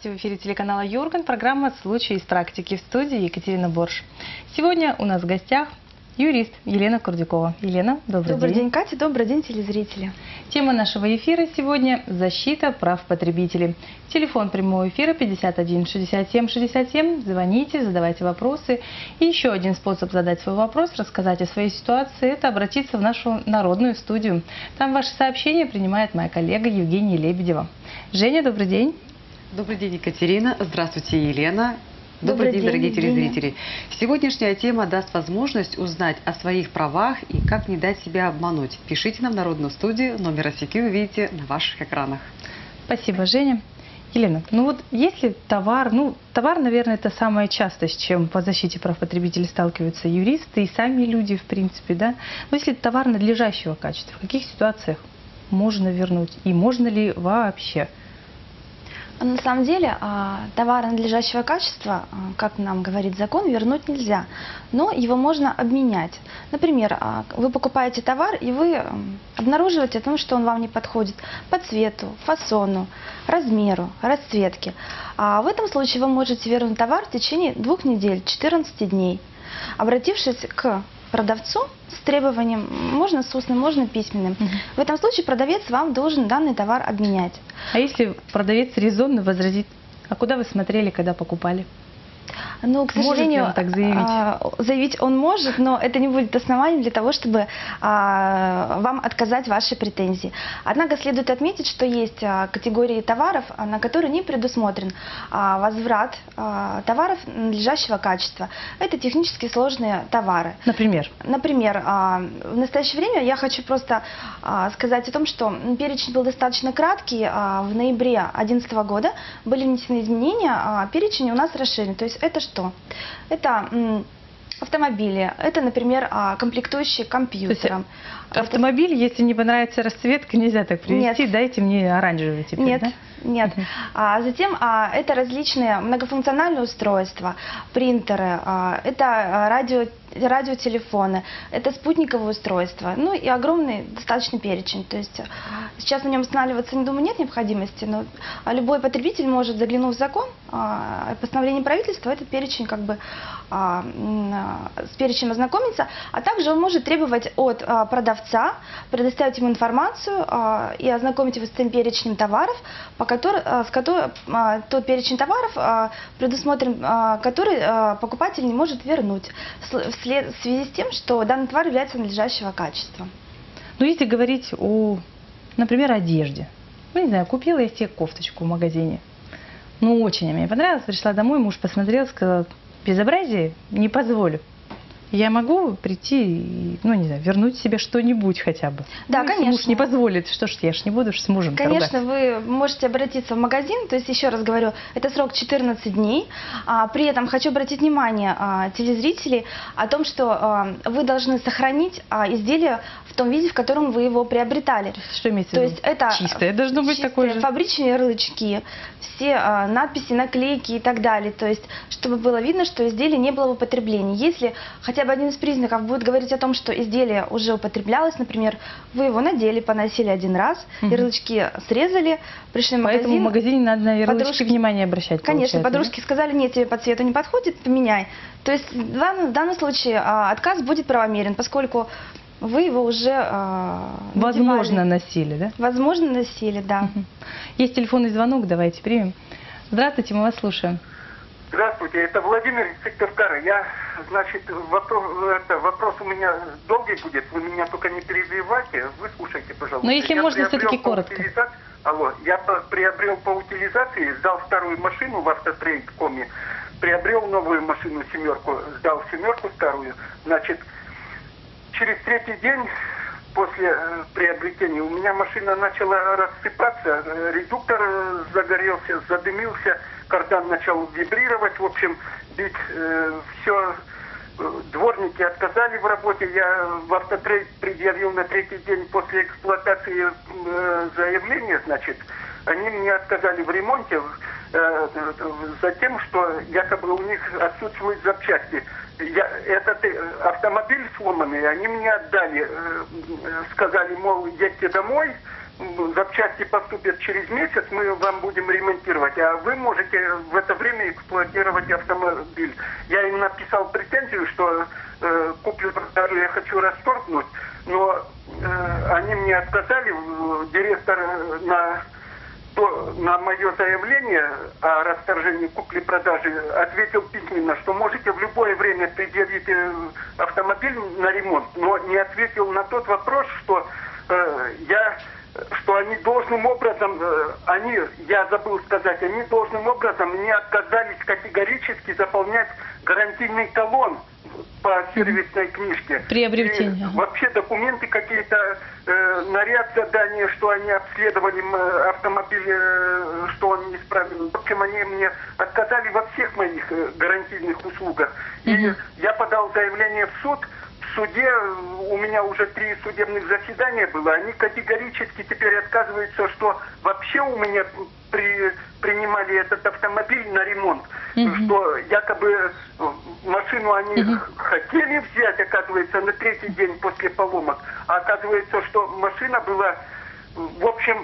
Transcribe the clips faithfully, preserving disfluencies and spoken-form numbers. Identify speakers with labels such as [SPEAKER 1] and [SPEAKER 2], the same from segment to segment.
[SPEAKER 1] Здравствуйте, в эфире телеканала Юрган, программа «Случаи из практики», в студии Екатерина Борш. Сегодня у нас в гостях юрист Елена Курдюкова. Елена, добрый,
[SPEAKER 2] добрый
[SPEAKER 1] день.
[SPEAKER 2] день, Катя, добрый день, телезрители.
[SPEAKER 1] Тема нашего эфира сегодня – защита прав потребителей. Телефон прямого эфира пятьдесят один шестьдесят семь шестьдесят семь. Звоните, задавайте вопросы. И еще один способ задать свой вопрос, рассказать о своей ситуации – это обратиться в нашу народную студию. Там ваши сообщения принимает моя коллега Евгения Лебедева. Женя, добрый день.
[SPEAKER 3] Добрый день, Екатерина. Здравствуйте, Елена.
[SPEAKER 2] Добрый,
[SPEAKER 3] Добрый день,
[SPEAKER 2] день,
[SPEAKER 3] дорогие
[SPEAKER 2] Евгения.
[SPEAKER 3] телезрители. Сегодняшняя тема даст возможность узнать о своих правах и как не дать себя обмануть. Пишите нам в народную студию, номер ай си кью вы видите на ваших экранах.
[SPEAKER 1] Спасибо, Женя. Елена, ну вот если товар, ну товар, наверное, это самое частое, с чем по защите прав потребителей сталкиваются юристы и сами люди, в принципе, да. Но если товар надлежащего качества, в каких ситуациях можно вернуть и можно ли вообще?
[SPEAKER 2] На самом деле, товар надлежащего качества, как нам говорит закон, вернуть нельзя, но его можно обменять. Например, вы покупаете товар, и вы обнаруживаете о том, что он вам не подходит по цвету, фасону, размеру, расцветке. А в этом случае вы можете вернуть товар в течение двух недель, четырнадцати дней, обратившись к продавцу с требованием, можно с устным, можно письменным. Угу. В этом случае продавец вам должен данный товар обменять.
[SPEAKER 1] А если продавец резонно возразит, а куда вы смотрели, когда покупали?
[SPEAKER 2] Ну, к сожалению,
[SPEAKER 1] может ли он так заявить?
[SPEAKER 2] А, заявить он может, но это не будет основанием для того, чтобы а, вам отказать ваши претензии. Однако следует отметить, что есть а, категории товаров, а, на которые не предусмотрен а, возврат а, товаров надлежащего качества. Это технически сложные товары.
[SPEAKER 1] Например?
[SPEAKER 2] Например, а, в настоящее время я хочу просто а, сказать о том, что перечень был достаточно краткий. А, в ноябре две тысячи одиннадцатого года были внесены изменения, а перечень у нас расширен. То есть это что? Это м, автомобили, это, например, а, комплектующие к компьютерам.
[SPEAKER 1] Это... Автомобиль, если не понравится расцветка, нельзя так привезти,
[SPEAKER 2] Нет.
[SPEAKER 1] дайте мне оранжевый теперь,
[SPEAKER 2] Нет.
[SPEAKER 1] да?
[SPEAKER 2] Нет. А затем а, это различные многофункциональные устройства, принтеры, а, это радио, радиотелефоны, это спутниковые устройства, ну и огромный достаточный перечень. То есть сейчас на нем останавливаться, не думаю, нет необходимости, но любой потребитель может, заглянув в закон, а, постановление правительства, этот перечень как бы а, с перечнем ознакомиться, а также он может требовать от а, продавца предоставить ему информацию а, и ознакомить его с тем перечнем товаров, по который, с которым, тот перечень товаров предусмотрен, который покупатель не может вернуть в связи с тем, что данный товар является надлежащего качества.
[SPEAKER 1] Ну, если говорить о, например, одежде. Ну, не знаю, купила я себе кофточку в магазине. Ну, очень мне понравилось. Пришла домой, муж посмотрел, сказал, безобразие не позволю. Я могу прийти и, ну, не знаю, вернуть себе что-нибудь хотя бы.
[SPEAKER 2] Да,
[SPEAKER 1] ну,
[SPEAKER 2] конечно.
[SPEAKER 1] Муж не позволит, что ж, я ж не буду ж с мужем
[SPEAKER 2] Конечно,
[SPEAKER 1] ругаться.
[SPEAKER 2] вы можете обратиться в магазин, то есть, еще раз говорю, это срок четырнадцать дней. А, при этом хочу обратить внимание а, телезрителей о том, что а, вы должны сохранить а, изделие в том виде, в котором вы его приобретали.
[SPEAKER 1] Что имеется
[SPEAKER 2] то
[SPEAKER 1] в виду?
[SPEAKER 2] есть это
[SPEAKER 1] чистое должно быть
[SPEAKER 2] чистые,
[SPEAKER 1] такое же.
[SPEAKER 2] Фабричные ярлычки, все а, надписи, наклейки и так далее. То есть, чтобы было видно, что изделие не было в употреблении. Если хотя бы один из признаков будет говорить о том, что изделие уже употреблялось, например, вы его надели, поносили один раз, угу. ярлычки срезали, пришли в магазин.
[SPEAKER 1] Поэтому в магазине надо на ярлычки
[SPEAKER 2] подружки,
[SPEAKER 1] внимание обращать.
[SPEAKER 2] Конечно, подружки
[SPEAKER 1] да?
[SPEAKER 2] сказали, нет, тебе по цвету не подходит, поменяй. То есть в данном, в данном случае а, отказ будет правомерен, поскольку вы его уже а,
[SPEAKER 1] возможно
[SPEAKER 2] надевали.
[SPEAKER 1] носили, да?
[SPEAKER 2] Возможно носили, да.
[SPEAKER 1] Угу. Есть телефонный звонок, давайте примем. Здравствуйте, мы вас слушаем.
[SPEAKER 4] Здравствуйте, это Владимир Сыктывкар. Я, значит, вопрос, это, вопрос у меня долгий будет, вы меня только не перебивайте, выслушайте, пожалуйста.
[SPEAKER 1] Но если
[SPEAKER 4] я
[SPEAKER 1] можно, все-таки коротко.
[SPEAKER 4] Утилизации... Алло, я приобрел по утилизации, сдал вторую машину в автотрейд.коме, приобрел новую машину семерку, сдал семерку старую, значит, через третий день после э, приобретения у меня машина начала рассыпаться, э, редуктор э, загорелся, задымился, кардан начал вибрировать, в общем, бить, э, все, э, дворники отказали в работе, я в автотрейд предъявил на третий день после эксплуатации э, заявление, значит, они мне отказали в ремонте, э, за тем, что якобы у них отсутствуют запчасти. Я, этот автомобиль сломанный, они мне отдали, э, сказали, мол, едьте домой, запчасти поступят через месяц, мы вам будем ремонтировать, а вы можете в это время эксплуатировать автомобиль. Я им написал претензию, что э, куплю-продажу я хочу расторгнуть, но э, они мне отказали, директор на... то на мое заявление о расторжении купли-продажи ответил письменно, что можете в любое время предъявить автомобиль на ремонт, но не ответил на тот вопрос, что э, я, что они должным образом, э, они, я забыл сказать, они должным образом мне отказались категорически заполнять гарантийный талон по сервисной книжке.
[SPEAKER 1] Приобретение.
[SPEAKER 4] И вообще документы какие-то, э, наряд задания, что они обследовали э, автомобиль, э, что он неисправен. В общем, они мне отказали во всех моих э, гарантийных услугах. И
[SPEAKER 1] Мгм.
[SPEAKER 4] я подал заявление в суд. В суде у меня уже три судебных заседания было. Они категорически теперь отказываются, что вообще у меня при, принимали этот автомобиль на ремонт.
[SPEAKER 1] Мгм.
[SPEAKER 4] Что якобы машину они
[SPEAKER 1] Мгм.
[SPEAKER 4] хотели взять, оказывается, на третий день после поломок. А оказывается, что машина была, в общем...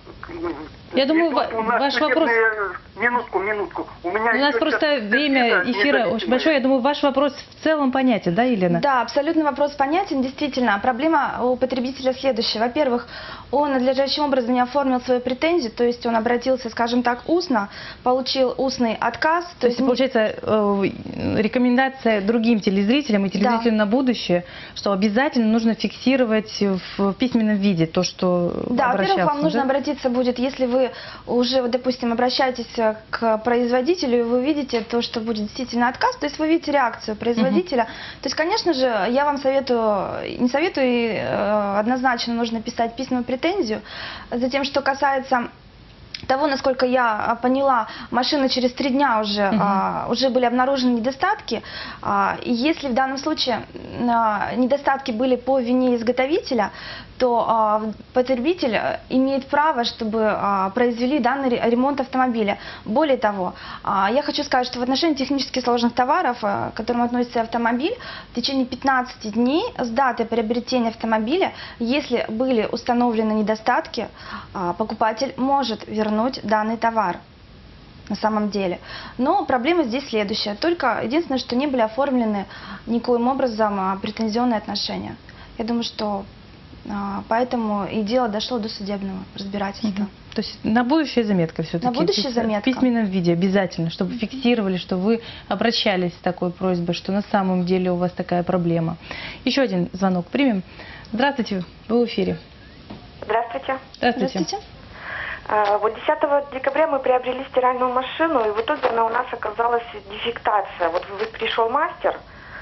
[SPEAKER 1] Я думаю,
[SPEAKER 4] и тут у нас
[SPEAKER 1] ваш вопрос-
[SPEAKER 4] судебные- Минутку, минутку. У меня
[SPEAKER 1] У нас
[SPEAKER 4] еще
[SPEAKER 1] просто
[SPEAKER 4] сейчас
[SPEAKER 1] время
[SPEAKER 4] эксперты
[SPEAKER 1] эфира очень
[SPEAKER 4] независимые.
[SPEAKER 1] большое. Я думаю, ваш вопрос в целом понятен, да, Елена?
[SPEAKER 2] Да, абсолютно вопрос понятен. Действительно, проблема у потребителя следующая. Во-первых, он надлежащим образом не оформил свою претензию, то есть он обратился, скажем так, устно, получил устный отказ.
[SPEAKER 1] То есть, получается, э, рекомендация другим телезрителям и телезрителям на будущее, что обязательно нужно фиксировать в письменном виде то, что
[SPEAKER 2] Да, во-первых,
[SPEAKER 1] обращался,
[SPEAKER 2] вам нужно
[SPEAKER 1] да?
[SPEAKER 2] обратиться будет, если вы уже, вот, допустим, обращаетесь к производителю, и вы видите то, что будет действительно отказ, то есть вы видите реакцию производителя. То есть, конечно же, я вам советую, не советую, и, э, однозначно нужно писать письменную претензию. Затем, что касается того, насколько я поняла, машина через три дня уже,
[SPEAKER 1] Мгм.
[SPEAKER 2] а, уже были обнаружены недостатки. А, и если в данном случае а, недостатки были по вине изготовителя, то а, потребитель имеет право, чтобы а, произвели данный ре- ремонт автомобиля. Более того, а, я хочу сказать, что в отношении технически сложных товаров, а, к которым относится автомобиль, в течение пятнадцати дней с даты приобретения автомобиля, если были установлены недостатки, а, покупатель может вернуть данный товар на самом деле. Но проблема здесь следующая. Только единственное, что не были оформлены никоим образом а, претензионные отношения. Я думаю, что а, поэтому и дело дошло до судебного разбирательства.
[SPEAKER 1] Мгм. То есть на будущее заметка все-таки.
[SPEAKER 2] На будущее
[SPEAKER 1] в
[SPEAKER 2] заметка.
[SPEAKER 1] письменном виде обязательно, чтобы фиксировали, что вы обращались с такой просьбой, что на самом деле у вас такая проблема. Еще один звонок примем. Здравствуйте, вы в эфире.
[SPEAKER 5] Здравствуйте.
[SPEAKER 1] Здравствуйте.
[SPEAKER 2] Здравствуйте.
[SPEAKER 5] А, Вот десятого декабря мы приобрели стиральную машину, и в итоге она у нас оказалась дефектация. Вот вы- пришел мастер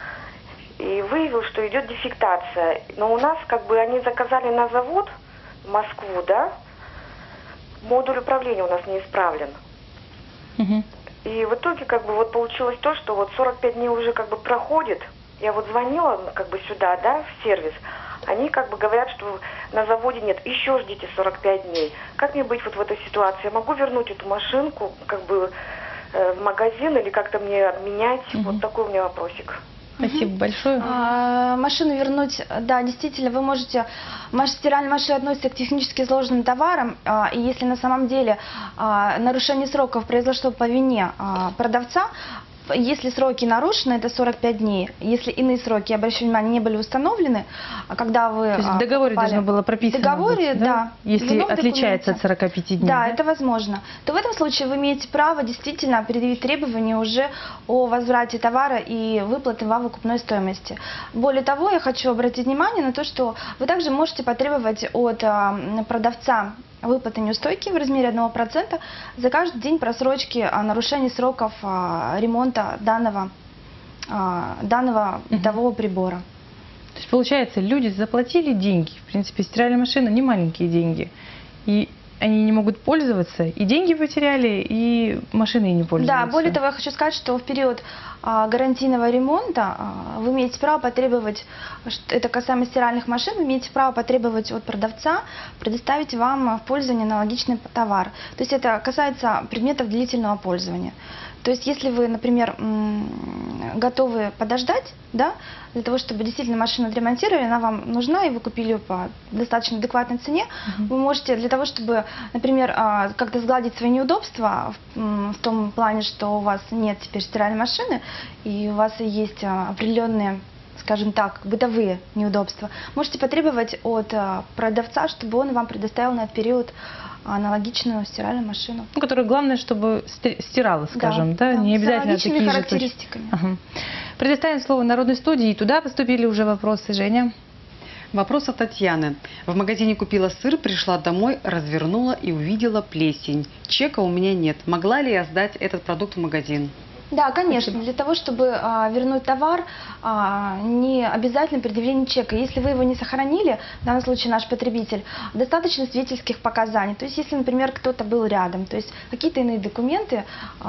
[SPEAKER 5] и выявил, что идет дефектация. Но у нас как бы они заказали на завод в Москву, да? Модуль управления у нас не исправлен.
[SPEAKER 1] Мгм.
[SPEAKER 5] И в итоге как бы вот получилось то, что вот сорок пять дней уже как бы проходит. Я вот звонила как бы сюда, да, в сервис. Они как бы говорят, что на заводе нет, еще ждите сорок пять дней. Как мне быть вот в этой ситуации? Я могу вернуть эту машинку как бы э, в магазин или как-то мне обменять?
[SPEAKER 1] Мгм.
[SPEAKER 5] Вот такой у меня вопросик.
[SPEAKER 1] Спасибо большое.
[SPEAKER 2] А, Машину вернуть, да, действительно, вы можете, маш- стиральные машины относятся к технически сложным товарам, а, и если на самом деле а, нарушение сроков произошло по вине а, продавца, если сроки нарушены, это сорок пять дней. Если иные сроки, я обращаю внимание, не были установлены, а когда вы...
[SPEAKER 1] То есть
[SPEAKER 2] а,
[SPEAKER 1] в договоре
[SPEAKER 2] покупали-
[SPEAKER 1] должно было прописано
[SPEAKER 2] В договоре,
[SPEAKER 1] быть,
[SPEAKER 2] да. в
[SPEAKER 1] Если
[SPEAKER 2] любом
[SPEAKER 1] отличается
[SPEAKER 2] документе.
[SPEAKER 1] от сорока пяти дней.
[SPEAKER 2] Да, это возможно. То в этом случае вы имеете право действительно предъявить требования уже о возврате товара и выплаты вам выкупной стоимости. Более того, я хочу обратить внимание на то, что вы также можете потребовать от а, продавца выплаты неустойки в размере одного процента за каждый день просрочки а, нарушений сроков а, ремонта данного, а, данного
[SPEAKER 1] Мгм.
[SPEAKER 2] бытового прибора.
[SPEAKER 1] То есть, получается, люди заплатили деньги. В принципе, стиральная машина не маленькие деньги. И они не могут пользоваться, и деньги потеряли, и машиной не пользуются.
[SPEAKER 2] Да, более того, я хочу сказать, что в период а, гарантийного ремонта а, вы имеете право потребовать, что- это касаемо стиральных машин, вы имеете право потребовать от продавца предоставить вам а, в пользование аналогичный товар. То есть это касается предметов длительного пользования. То есть если вы, например, м, готовы подождать, да, для того, чтобы действительно машину отремонтировали, она вам нужна, и вы купили ее по достаточно адекватной цене, uh-huh. вы можете для того, чтобы, например, а, как-то сгладить свои неудобства в, в том плане, что у вас нет теперь стиральной машины, и у вас есть определенные, скажем так, бытовые неудобства, можете потребовать от а, продавца, чтобы он вам предоставил на этот период аналогичную стиральную машину.
[SPEAKER 1] Ну, которая главное, чтобы стирала, скажем, да, да?
[SPEAKER 2] да
[SPEAKER 1] не обязательно
[SPEAKER 2] с такими характеристиками.
[SPEAKER 1] Ага. Предоставим слово народной студии, и туда поступили уже вопросы. Женя.
[SPEAKER 3] Вопрос от Татьяны. В магазине купила сыр, пришла домой, развернула и увидела плесень. Чека у меня нет. Могла ли я сдать этот продукт в магазин?
[SPEAKER 2] Да, конечно. Для того, чтобы а, вернуть товар, а, не обязательно предъявление чека. Если вы его не сохранили, в данном случае наш потребитель, достаточно свидетельских показаний. То есть, если, например, кто-то был рядом, то есть какие-то иные документы,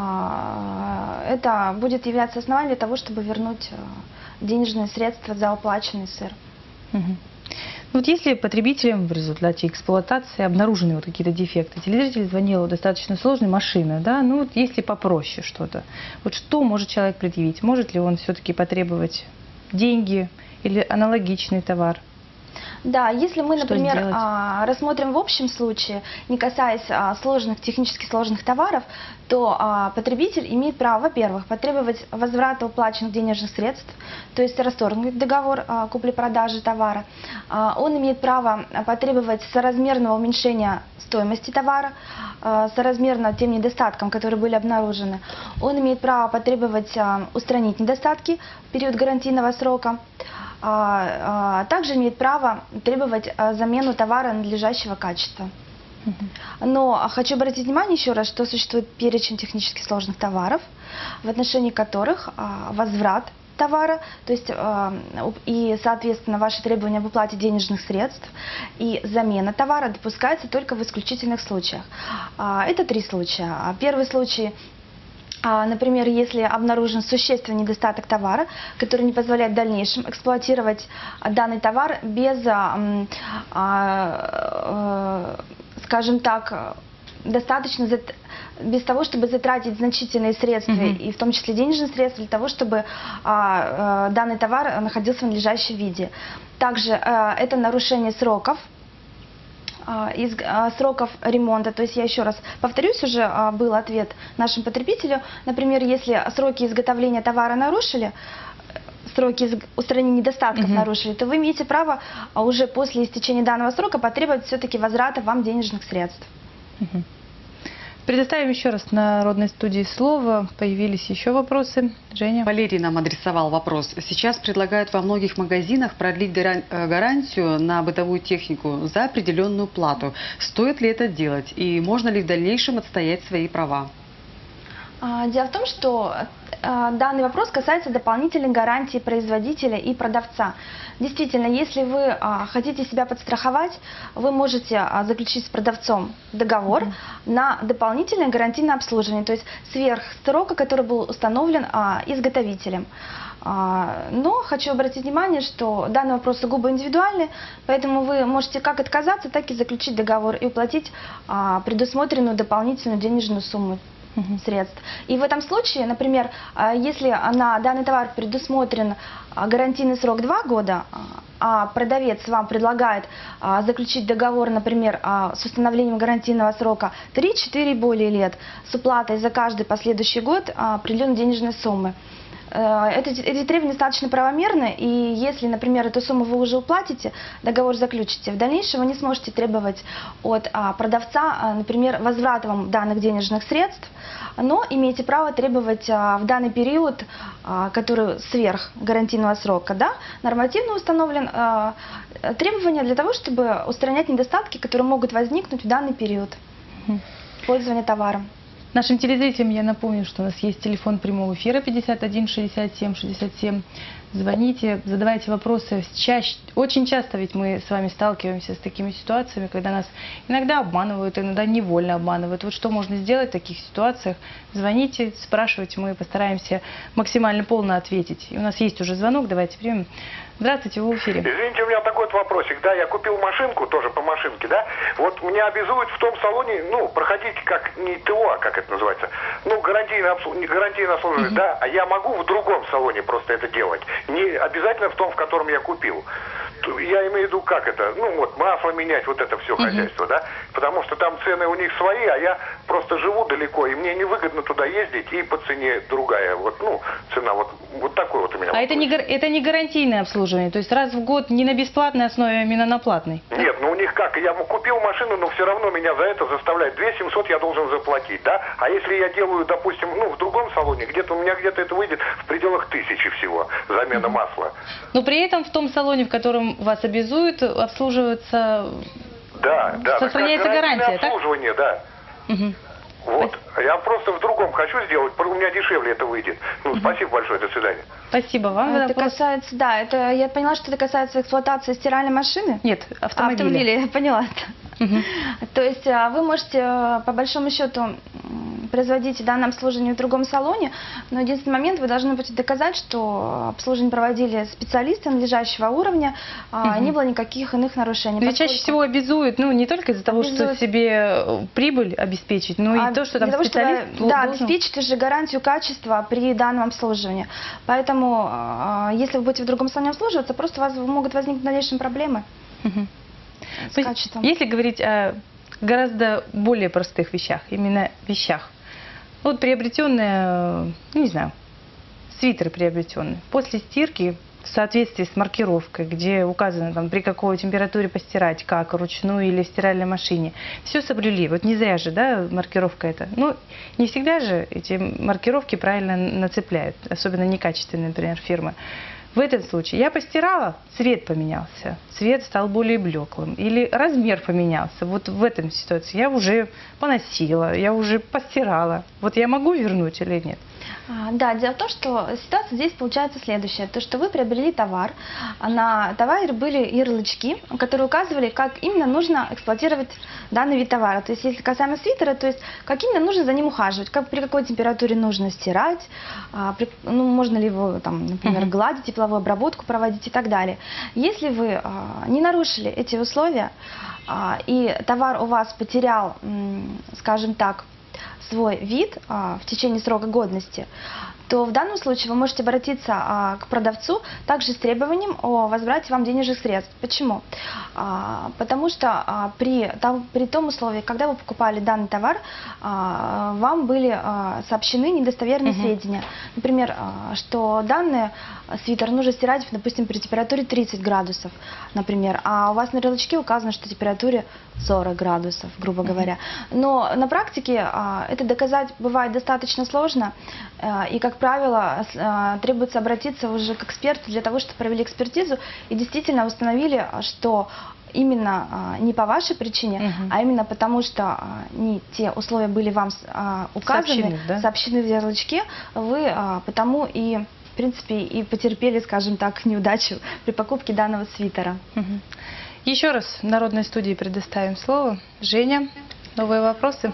[SPEAKER 2] а, это будет являться основанием для того, чтобы вернуть а, денежные средства за уплаченный сыр.
[SPEAKER 1] Угу. Вот если потребителям в результате эксплуатации обнаружены вот какие-то дефекты, телезритель звонил достаточно сложной машины, да, ну вот если попроще что-то, вот что может человек предъявить? Может ли он все-таки потребовать деньги или аналогичный товар?
[SPEAKER 2] Да, если мы,
[SPEAKER 1] Что
[SPEAKER 2] например,
[SPEAKER 1] сделать?
[SPEAKER 2] рассмотрим в общем случае, не касаясь сложных, технически сложных товаров, то потребитель имеет право, во-первых, потребовать возврата уплаченных денежных средств, то есть расторгнуть договор купли-продажи товара. Он имеет право потребовать соразмерного уменьшения стоимости товара, соразмерно тем недостаткам, которые были обнаружены. Он имеет право потребовать устранить недостатки в период гарантийного срока. Также имеет право требовать замену товара надлежащего качества. Но хочу обратить внимание еще раз, что существует перечень технически сложных товаров, в отношении которых возврат товара, то есть и, соответственно, ваши требования об уплате денежных средств и замена товара допускается только в исключительных случаях. Это три случая. Первый случай. Например, если обнаружен существенный недостаток товара, который не позволяет в дальнейшем эксплуатировать данный товар без, скажем так, достаточно без того, чтобы затратить значительные средства, mm-hmm. и в том числе денежные средства, для того, чтобы данный товар находился в надлежащем виде. Также это нарушение сроков. Из сроков ремонта, то есть я еще раз повторюсь, уже был ответ нашему потребителю, например, если сроки изготовления товара нарушили, сроки устранения недостатков угу. нарушили, то вы имеете право уже после истечения данного срока потребовать все-таки возврата вам денежных средств.
[SPEAKER 1] Угу. Предоставим еще раз народной студии слово. Появились еще вопросы. Женя.
[SPEAKER 3] Валерий нам адресовал вопрос. Сейчас предлагают во многих магазинах продлить гарантию на бытовую технику за определенную плату. Стоит ли это делать? И можно ли в дальнейшем отстоять свои права?
[SPEAKER 2] Дело в том, что данный вопрос касается дополнительной гарантии производителя и продавца. Действительно, если вы хотите себя подстраховать, вы можете заключить с продавцом договор mm-hmm. на дополнительное гарантийное обслуживание, то есть сверх срока, который был установлен изготовителем. Но хочу обратить внимание, что данный вопрос сугубо индивидуальный, поэтому вы можете как отказаться, так и заключить договор и уплатить предусмотренную дополнительную денежную сумму средств. И в этом случае, например, если на данный товар предусмотрен гарантийный срок два года, а продавец вам предлагает заключить договор, например, с установлением гарантийного срока три-четыре и более лет с уплатой за каждый последующий год определенной денежной суммы, Эти, эти требования достаточно правомерны, и если, например, эту сумму вы уже уплатите, договор заключите, в дальнейшем вы не сможете требовать от а, продавца, а, например, возврата вам данных денежных средств, но имеете право требовать а, в данный период, а, который сверх гарантийного срока, да, нормативно установлен, а, требования для того, чтобы устранять недостатки, которые могут возникнуть в данный период пользования товаром.
[SPEAKER 1] Нашим телезрителям я напомню, что у нас есть телефон прямого эфира пятьдесят один шестьдесят семь шестьдесят семь. Звоните, задавайте вопросы. Чаще, очень часто ведь мы с вами сталкиваемся с такими ситуациями, когда нас иногда обманывают, иногда невольно обманывают. Вот что можно сделать в таких ситуациях? Звоните, спрашивайте, мы постараемся максимально полно ответить. И у нас есть уже звонок, давайте примем. Здравствуйте, вы в эфире.
[SPEAKER 6] Извините, у меня такой вот вопросик. Да, я купил машинку, тоже по машинке, да. Вот меня обязуют в том салоне, ну, проходить как не ТО, а как это называется, ну, гарантийное обслуживание, гарантийное обслуживание, да, а я могу в другом салоне просто это делать. Не обязательно в том, в котором я купил. Я имею в виду, как это, ну, вот, масло менять, вот это все хозяйство, да, потому что там цены у них свои, а я просто живу далеко, и мне невыгодно туда ездить, и по цене другая, вот, ну, цена, вот, вот такой вот у меня.
[SPEAKER 1] А это не, гар- это не гарантийное обслуживание, то есть раз в год не на бесплатной основе, а именно на платной?
[SPEAKER 6] Нет, ну у них как, я купил машину, но все равно меня за это заставляют, две тысячи семьсот я должен заплатить, да, а если я делаю, допустим, ну, в другом салоне, где-то у меня где-то это выйдет в пределах тысячи всего, замена угу. масла.
[SPEAKER 1] Но при этом в том салоне, в котором вас обязуют, обслуживаться,
[SPEAKER 6] да, да,
[SPEAKER 1] сохраняется гарантия, так?
[SPEAKER 6] Обслуживание, да.
[SPEAKER 1] Угу.
[SPEAKER 6] Вот. Я просто в другом хочу сделать, у меня дешевле это выйдет. Ну, угу. Спасибо большое, до свидания.
[SPEAKER 1] Спасибо вам.
[SPEAKER 2] Это касается, да, это я поняла, что это касается эксплуатации стиральной машины?
[SPEAKER 1] Нет, автомобиля.
[SPEAKER 2] Автомобиля, я поняла это. Угу. То есть вы можете, по большому счету, производить данное обслуживание в другом салоне, но единственный момент, вы должны будете доказать, что обслуживание проводили специалисты надлежащего уровня, угу. не было никаких иных нарушений.
[SPEAKER 1] Ведь чаще всего обязуют, ну, не только из-за того, обязуют. что себе прибыль обеспечить, но а и то, что там того, специалист
[SPEAKER 2] чтобы, да, обеспечить уже гарантию качества при данном обслуживании. Поэтому, если вы будете в другом салоне обслуживаться, просто у вас могут возникнуть в дальнейшем проблемы
[SPEAKER 1] угу.
[SPEAKER 2] с то качеством.
[SPEAKER 1] Если говорить о гораздо более простых вещах, именно вещах, вот приобретенные, не знаю, свитеры приобретенные. После стирки в соответствии с маркировкой, где указано, там, при какой температуре постирать, как, ручную или в стиральной машине, все соблюли. Вот не зря же, да, маркировка эта. Ну, не всегда же эти маркировки правильно нацепляют, особенно некачественные, например, фирмы. В этом случае я постирала, цвет поменялся, цвет стал более блеклым, или размер поменялся. Вот в этом ситуации я уже поносила, я уже постирала. Вот я могу вернуть или нет?
[SPEAKER 2] Да, дело в том, что ситуация здесь получается следующая. То, что вы приобрели товар, на товаре были ярлычки, которые указывали, как именно нужно эксплуатировать данный вид товара. То есть, если касаемо свитера, то есть, как именно нужно за ним ухаживать, как, при какой температуре нужно стирать, при, ну, можно ли его, там, например, uh-huh. гладить, тепловую обработку проводить и так далее. Если вы а, не нарушили эти условия, а, и товар у вас потерял, м, скажем так, свой вид а, в течение срока годности, то в данном случае вы можете обратиться а, к продавцу также с требованием о возврате вам денежных средств. Почему? А, потому что а, при, там, при том условии, когда вы покупали данный товар, а, вам были а, сообщены недостоверные uh-huh. сведения. Например, а, что данный свитер нужно стирать, допустим, при температуре тридцать градусов, например, а у вас на ярлычке указано, что температуре сорок градусов, грубо говоря. Но на практике а, это доказать бывает достаточно сложно, а, и, как правило, а, требуется обратиться уже к эксперту для того, чтобы провели экспертизу и действительно установили, что именно а, не по вашей причине, угу. а именно потому, что а, не те условия были вам а, указаны, сообщены, да? сообщены в ярлычке, вы а, потому и, в принципе, и потерпели, скажем так, неудачу при покупке данного свитера.
[SPEAKER 1] Угу. Еще раз в Народной студии предоставим слово. Женя, новые вопросы?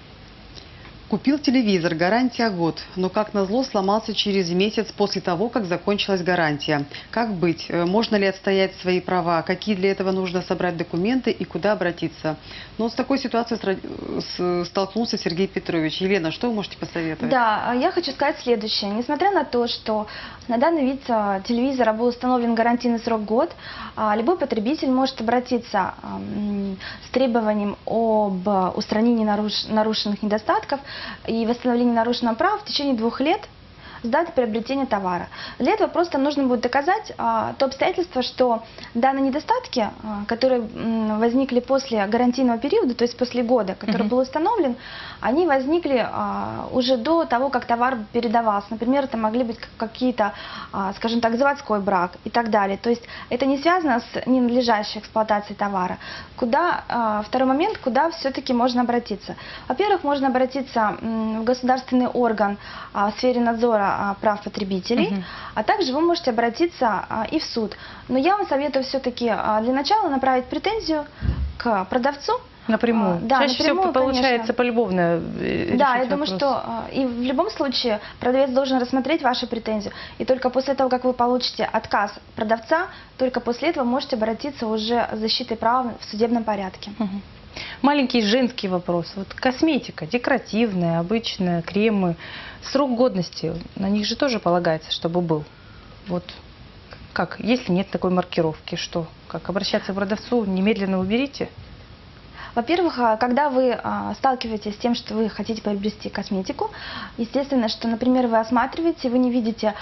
[SPEAKER 3] Купил телевизор, гарантия год, но как назло сломался через месяц после того, как закончилась гарантия. Как быть? Можно ли отстоять свои права? Какие для этого нужно собрать документы и куда обратиться? Но с такой ситуацией столкнулся Сергей Петрович. Елена, что вы можете посоветовать?
[SPEAKER 2] Да, я хочу сказать следующее. Несмотря на то, что на данный вид телевизора был установлен гарантийный срок год, любой потребитель может обратиться с требованием об устранении нарушенных недостатков и восстановлении нарушенного права в течение двух лет с даты приобретения товара. Для этого просто нужно будет доказать а, то обстоятельство, что данные недостатки, а, которые м, возникли после гарантийного периода, то есть после года, который uh-huh. был установлен, они возникли а, уже до того, как товар передавался. Например, это могли быть какие-то, а, скажем так, заводской брак и так далее. То есть это не связано с ненадлежащей эксплуатацией товара. Куда, а, второй момент, куда все-таки можно обратиться. Во-первых, можно обратиться м, в государственный орган а, в сфере надзора а, прав потребителей,
[SPEAKER 1] Мгм.
[SPEAKER 2] а также вы можете обратиться а, и в суд. Но я вам советую все-таки для начала направить претензию к продавцу.
[SPEAKER 1] Напрямую.
[SPEAKER 2] А, да,
[SPEAKER 1] Чаще
[SPEAKER 2] напрямую,
[SPEAKER 1] всего получается
[SPEAKER 2] конечно.
[SPEAKER 1] полюбовно э,
[SPEAKER 2] Да, я
[SPEAKER 1] решить
[SPEAKER 2] думаю,
[SPEAKER 1] вопрос.
[SPEAKER 2] что а, и в любом случае продавец должен рассмотреть вашу претензию. И только после того, как вы получите отказ продавца, только после этого можете обратиться уже с защитой права в судебном порядке.
[SPEAKER 1] Мгм. Маленький женский вопрос. Вот косметика, декоративная, обычная, кремы. Срок годности, на них же тоже полагается, чтобы был. Вот как, если нет такой маркировки, что? Как обращаться к продавцу, немедленно уберите?
[SPEAKER 2] Во-первых, а, когда вы а, сталкиваетесь с тем, что вы хотите приобрести косметику, естественно, что, например, вы осматриваете, вы не видите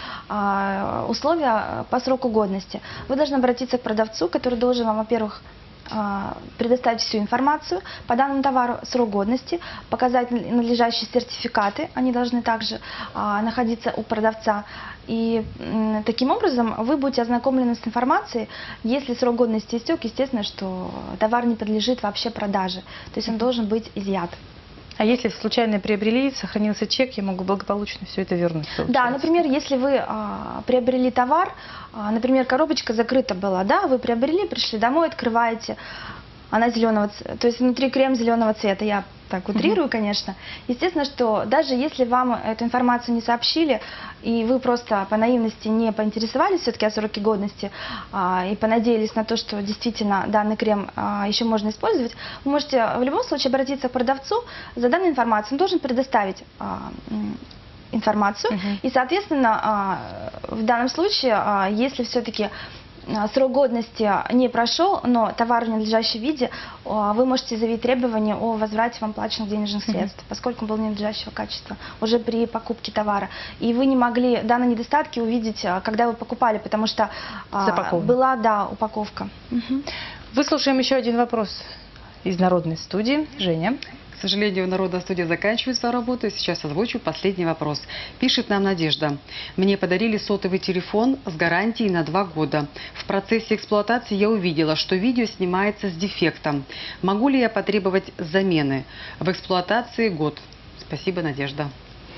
[SPEAKER 2] а, условия по сроку годности, вы должны обратиться к продавцу, который должен вам, во-первых, а, предоставить всю информацию по данному товару, срок годности, показать надлежащие сертификаты, они должны также а, находиться у продавца. И м, таким образом вы будете ознакомлены с информацией. Если срок годности истек, естественно, что товар не подлежит вообще продаже, то есть он должен быть изъят.
[SPEAKER 1] А если случайно приобрели, сохранился чек, я могу благополучно все это вернуть?
[SPEAKER 2] Да,
[SPEAKER 1] получается?
[SPEAKER 2] например, если вы а, приобрели товар, а, например, коробочка закрыта была, да, вы приобрели, пришли домой, открываете, она зеленого цвета, то есть внутри крем зеленого цвета, я так утрирую,
[SPEAKER 1] Мгм.
[SPEAKER 2] конечно. Естественно, что даже если вам эту информацию не сообщили, и вы просто по наивности не поинтересовались все-таки о сроке годности, а, и понадеялись на то, что действительно данный крем а, еще можно использовать, вы можете в любом случае обратиться к продавцу за данной информацией. Он должен предоставить а, м, информацию,
[SPEAKER 1] Мгм.
[SPEAKER 2] и, соответственно, а, в данном случае, а, если все-таки а, срок годности не прошел, но товар в ненадлежащем виде, а, вы можете заявить требование о возврате вам плаченных денежных
[SPEAKER 1] Мгм.
[SPEAKER 2] средств, поскольку он был ненадлежащего качества уже при покупке товара. И вы не могли данные недостатки увидеть, а, когда вы покупали, потому что а,
[SPEAKER 1] Запаковано.
[SPEAKER 2] была, да, упаковка. Мгм.
[SPEAKER 1] Выслушаем еще один вопрос из народной студии. Женя.
[SPEAKER 3] К сожалению, Народная студия заканчивает свою работу. Сейчас озвучу последний вопрос. Пишет нам Надежда. Мне подарили сотовый телефон с гарантией на два года. В процессе эксплуатации я увидела, что видео снимается с дефектом. Могу ли я потребовать замены? В эксплуатации год. Спасибо, Надежда.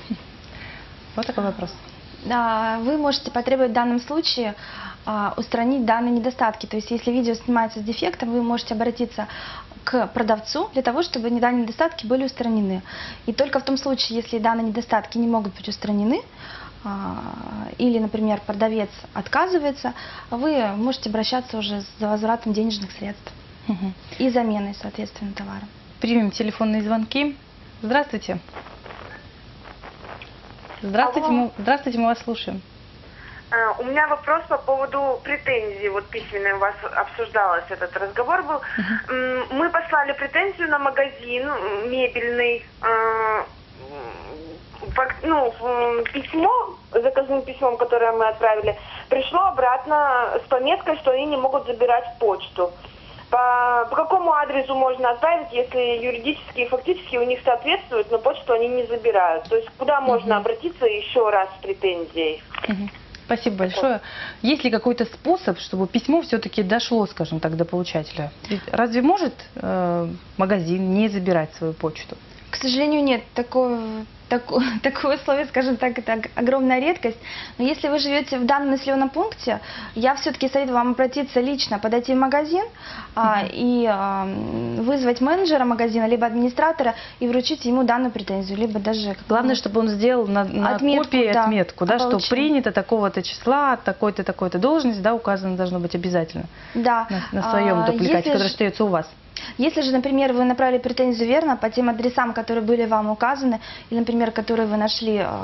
[SPEAKER 1] Вот такой вопрос.
[SPEAKER 2] Да, вы можете потребовать в данном случае а, устранить данные недостатки. То есть, если видео снимается с дефектом, вы можете обратиться к продавцу для того, чтобы данные недостатки были устранены. И только в том случае, если данные недостатки не могут быть устранены, а, или, например, продавец отказывается, вы можете обращаться уже за возвратом денежных средств
[SPEAKER 1] Мгм.
[SPEAKER 2] и заменой, соответственно, товара.
[SPEAKER 1] Примем телефонные звонки. Здравствуйте. Здравствуйте,
[SPEAKER 5] Алло.
[SPEAKER 1] мы, здравствуйте, мы вас слушаем.
[SPEAKER 5] А, У меня вопрос по поводу претензий. Вот письменно у вас обсуждалось этот разговор был. М, Мы послали претензию на магазин м, мебельный. а, м, фак- Ну, м, письмо, заказным письмом, которое мы отправили, пришло обратно с пометкой, что они не могут забирать почту. По, по какому адресу можно отправить, если юридически и фактически у них соответствует, но почту они не забирают? То есть куда можно обратиться еще раз с претензией?
[SPEAKER 1] Мгм. Спасибо большое. Есть ли какой-то способ, чтобы письмо все-таки дошло, скажем так, до получателя? Ведь разве может э, магазин не забирать свою почту?
[SPEAKER 2] К сожалению, нет. Такое, такое, такое условие, скажем так, это ог- огромная редкость. Но если вы живете в данном населенном пункте, я все-таки советую вам обратиться лично, подойти в магазин а, и а, м, вызвать менеджера магазина, либо администратора и вручить ему данную претензию, либо даже...
[SPEAKER 1] Главное, чтобы он сделал на, на
[SPEAKER 2] Отметку,
[SPEAKER 1] копии
[SPEAKER 2] да,
[SPEAKER 1] отметку, да,
[SPEAKER 2] о
[SPEAKER 1] что
[SPEAKER 2] получении.
[SPEAKER 1] принято такого-то числа, такой-то, такой-то должность, да, указано должно быть обязательно
[SPEAKER 2] Да.
[SPEAKER 1] на, на своем
[SPEAKER 2] А,
[SPEAKER 1] дубликате,
[SPEAKER 2] если
[SPEAKER 1] который
[SPEAKER 2] ж-
[SPEAKER 1] остается у вас.
[SPEAKER 2] Если же, например, вы направили претензию верно по тем адресам, которые были вам указаны, или, например, которые вы нашли э,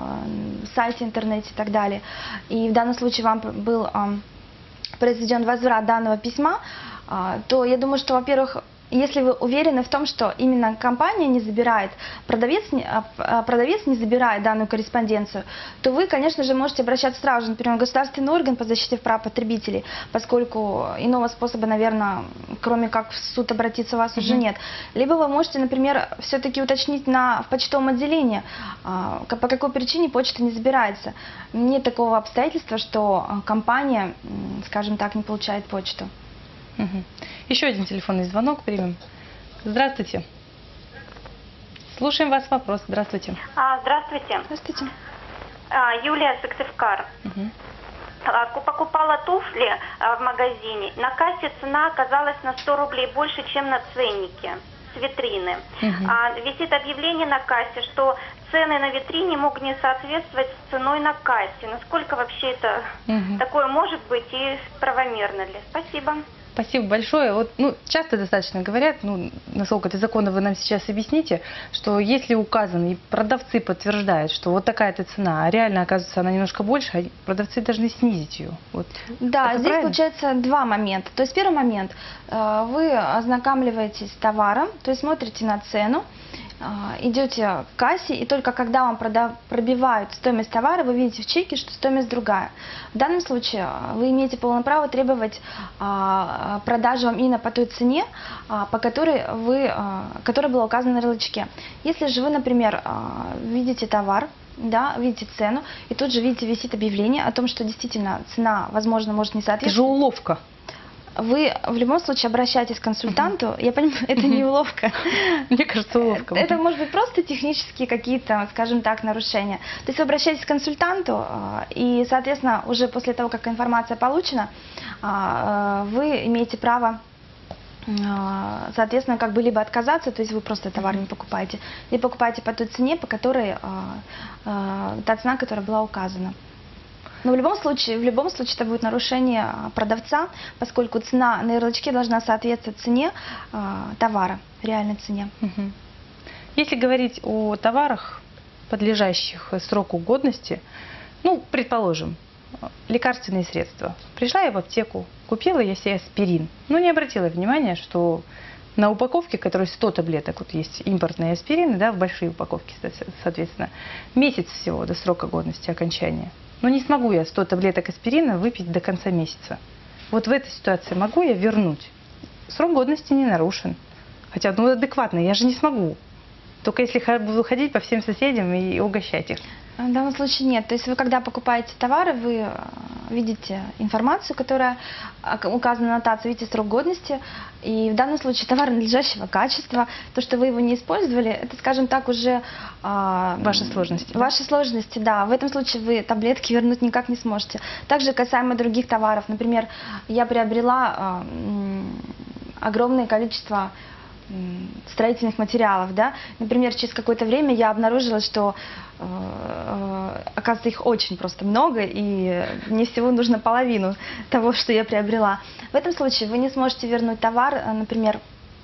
[SPEAKER 2] в сайте, интернете и так далее, и в данном случае вам был э, произведен возврат данного письма, э, то я думаю, что, во-первых, если вы уверены в том, что именно компания не забирает, продавец не, а, а, продавец не забирает данную корреспонденцию, то вы, конечно же, можете обращаться сразу же, например, в государственный орган по защите прав потребителей, поскольку иного способа, наверное, кроме как в суд обратиться у вас уже нет. Либо вы можете, например, все-таки уточнить на, в почтовом отделении, а, по какой причине почта не забирается. Нет такого обстоятельства, что а, компания, м, скажем так, не получает почту.
[SPEAKER 1] Мгм. Еще один телефонный звонок примем. Здравствуйте. Слушаем вас вопрос. Здравствуйте.
[SPEAKER 7] А, здравствуйте.
[SPEAKER 2] Здравствуйте.
[SPEAKER 7] А, Юлия Сыктывкар.
[SPEAKER 1] Мгм.
[SPEAKER 7] А, ку- Покупала туфли а, в магазине. На кассе цена оказалась на сто рублей больше, чем на ценнике с витрины.
[SPEAKER 1] Мгм.
[SPEAKER 7] А висит объявление на кассе, что цены на витрине могут не соответствовать с ценой на кассе. Насколько вообще это
[SPEAKER 1] Мгм.
[SPEAKER 7] такое может быть и правомерно ли? Спасибо.
[SPEAKER 1] Спасибо большое. Вот, ну, часто достаточно говорят, ну, насколько это законно, вы нам сейчас объясните, что если указано, и продавцы подтверждают, что вот такая-то цена, а реально, оказывается, она немножко больше, а продавцы должны снизить ее. Вот.
[SPEAKER 2] Да,
[SPEAKER 1] Это
[SPEAKER 2] здесь
[SPEAKER 1] правильно?
[SPEAKER 2] получается два момента. То есть первый момент, э, вы ознакомливаетесь с товаром, то есть смотрите на цену, э, идете к кассе, и только когда вам прода- пробивают стоимость товара, вы видите в чеке, что стоимость другая. В данном случае э, вы имеете полное право требовать э, продажу вам именно по той цене, э, по которой вы, э, которая была указана на ярлычке. Если же вы, например, э, видите товар, да, видите цену, и тут же видите, висит объявление о том, что действительно цена, возможно, может не
[SPEAKER 1] Это же
[SPEAKER 2] соответствовать.
[SPEAKER 1] уловка.
[SPEAKER 2] Вы в любом случае обращаетесь к консультанту. Я понимаю, это не уловка.
[SPEAKER 1] Мне кажется, уловка.
[SPEAKER 2] Это может быть просто технические какие-то, скажем так, нарушения. То есть вы обращаетесь к консультанту, э, и, соответственно, уже после того, как информация получена, э, э, вы имеете право, э, соответственно, как бы либо отказаться, то есть вы просто товар не покупаете, либо покупаете по той цене, по которой э, э, та цена, которая была указана. Но в любом случае, в любом случае это будет нарушение а, продавца, поскольку цена на ярлычке должна соответствовать цене а, товара, реальной цене.
[SPEAKER 1] Мгм. Если говорить о товарах, подлежащих сроку годности, ну, предположим, лекарственные средства. Пришла я в аптеку, купила я себе аспирин, но не обратила внимания, что на упаковке, которой сто таблеток, вот есть импортные аспирины, да, в большие упаковки, соответственно, месяц всего до срока годности окончания. Но не смогу я сто таблеток аспирина выпить до конца месяца. Вот в этой ситуации могу я вернуть? Срок годности не нарушен. Хотя, ну, адекватно, я же не смогу. Только если ха- буду ходить по всем соседям и угощать их.
[SPEAKER 2] В данном случае нет. То есть вы, когда покупаете товары, вы э, видите информацию, которая э, указана на нотации, видите срок годности. И в данном случае товар надлежащего качества. То, что вы его не использовали, это, скажем так, уже... э,
[SPEAKER 1] Ваши сложности, да?
[SPEAKER 2] Ваши сложности, да. В этом случае вы таблетки вернуть никак не сможете. Также касаемо других товаров. Например, я приобрела э, м, огромное количество м, строительных материалов, да. Например, через какое-то время я обнаружила, что э, э, оказывается их очень просто много, и мне всего нужно половину того, что я приобрела. В этом случае вы не сможете вернуть товар, э, например,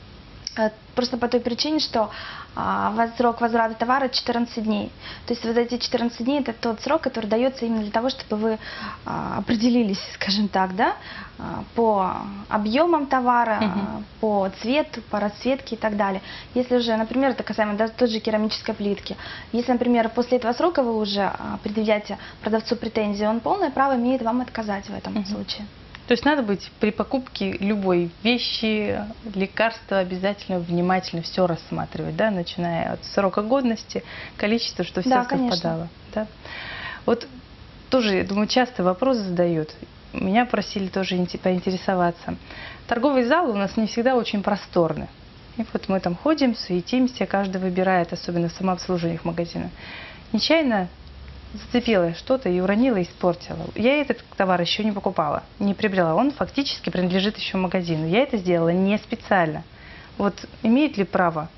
[SPEAKER 2] э, просто по той причине, что а, воз- срок возврата товара четырнадцать дней. То есть вот эти четырнадцать дней это тот срок, который дается именно для того, чтобы вы а, определились, скажем так, да, а, по объемам товара,
[SPEAKER 1] Мгм.
[SPEAKER 2] а, по цвету, по расцветке и так далее. Если же, например, это касаемо даже той же керамической плитки, если, например, после этого срока вы уже а, предъявляете продавцу претензии, он полное право имеет вам отказать в этом
[SPEAKER 1] Мгм.
[SPEAKER 2] случае.
[SPEAKER 1] То есть надо быть при покупке любой вещи, лекарства обязательно внимательно все рассматривать, да, начиная от срока годности, количества, что все
[SPEAKER 2] Да, конечно.
[SPEAKER 1] совпадало. Да? Вот тоже, я думаю, часто вопрос задают. Меня просили тоже инте- поинтересоваться. Торговый зал у нас не всегда очень просторный. И вот мы там ходим, суетимся, каждый выбирает, особенно в самообслуживаниях магазина. Нечаянно зацепила что-то и уронила, испортила. Я этот товар еще не покупала, не приобрела. Он фактически принадлежит еще магазину. Я это сделала не специально. Вот имеет ли право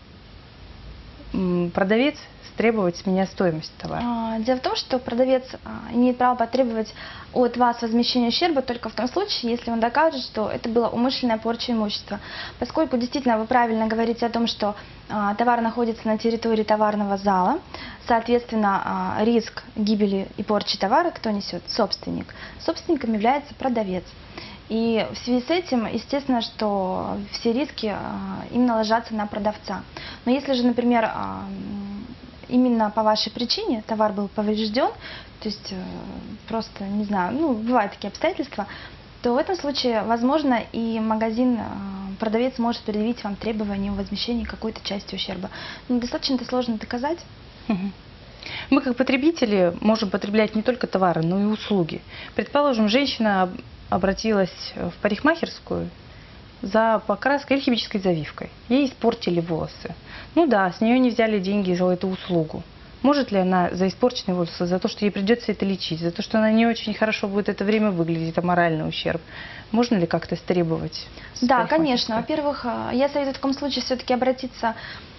[SPEAKER 1] м, продавец требовать с меня стоимость товара?
[SPEAKER 2] А, Дело в том, что продавец а, имеет право потребовать от вас возмещения ущерба только в том случае, если он докажет, что это была умышленная порча имущества. Поскольку действительно вы правильно говорите о том, что а, товар находится на территории товарного зала, соответственно, а, риск гибели и порчи товара кто несет? Собственник. Собственником является продавец. И в связи с этим, естественно, что все риски а, именно ложатся на продавца. Но если же, например, а, м, именно по вашей причине товар был поврежден, то есть э, просто, не знаю, ну, бывают такие обстоятельства, то в этом случае, возможно, и магазин, э, продавец может предъявить вам требования о возмещении какой-то части ущерба. Но достаточно это сложно доказать.
[SPEAKER 1] Мгм. Мы как потребители можем потреблять не только товары, но и услуги. Предположим, женщина об- обратилась в парикмахерскую за покраской или химической завивкой. Ей испортили волосы. Ну да, с нее не взяли деньги за эту услугу. Может ли она за испорченные волосы, за то, что ей придется это лечить, за то, что она не очень хорошо будет это время выглядеть, это моральный ущерб, можно ли как-то стребовать?
[SPEAKER 2] Да, конечно. Во-первых, я советую в таком случае все-таки обратиться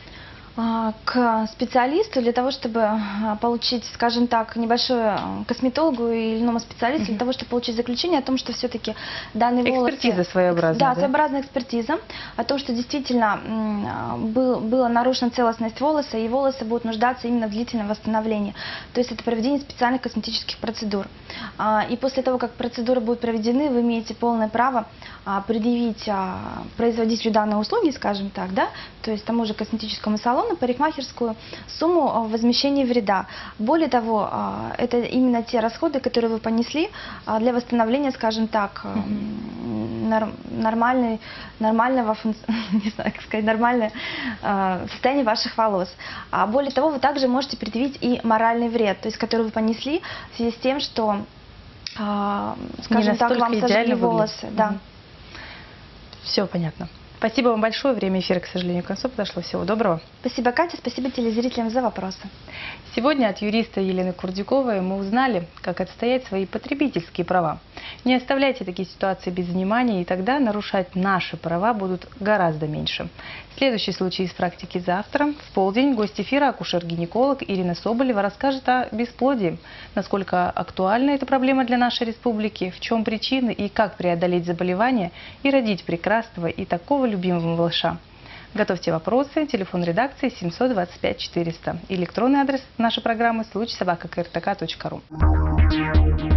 [SPEAKER 2] к специалисту для того, чтобы получить, скажем так, небольшое косметологу или иному специалисту, для того, чтобы получить заключение о том, что все-таки данный волос...
[SPEAKER 1] Экспертиза своеобразная.
[SPEAKER 2] Да,
[SPEAKER 1] да?
[SPEAKER 2] своеобразная экспертиза о том, что действительно был, была нарушена целостность волоса, и волосы будут нуждаться именно в длительном восстановлении. То есть это проведение специальных косметических процедур. И после того, как процедуры будут проведены, вы имеете полное право предъявить производителю данной услуги, скажем так, да, то есть тому же косметическому салону, парикмахерскую, сумму возмещения вреда. Более того, это именно те расходы, которые вы понесли для восстановления, скажем так, нормальной, нормального, не знаю, как сказать, нормальное состояние ваших волос. А более того, вы также можете предъявить и моральный вред, то есть который вы понесли в связи с тем, что, скажем так, вам сожгли волосы. Да.
[SPEAKER 1] Все понятно. Спасибо вам большое. Время эфира, к сожалению, к концу подошло. Всего доброго.
[SPEAKER 2] Спасибо, Катя. Спасибо телезрителям за вопросы.
[SPEAKER 1] Сегодня от юриста Елены Курдюковой мы узнали, как отстоять свои потребительские права. Не оставляйте такие ситуации без внимания, и тогда нарушать наши права будут гораздо меньше. Следующий случай из практики завтра. В полдень гость эфира, акушер-гинеколог Ирина Соболева, расскажет о бесплодии. Насколько актуальна эта проблема для нашей республики, в чем причины и как преодолеть заболевание и родить прекрасного и такого любимого малыша. Готовьте вопросы. Телефон редакции семьсот двадцать пять четыреста. Электронный адрес нашей программы случай собака ка эр тэ ка точка ру.